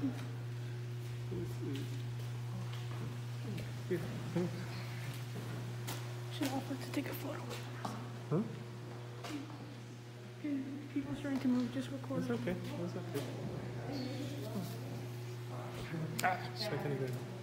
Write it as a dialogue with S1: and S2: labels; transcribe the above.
S1: Should offer to take a photo.
S2: Huh?
S1: People starting to move, just record.
S2: That's okay. That's okay. Ah, second again.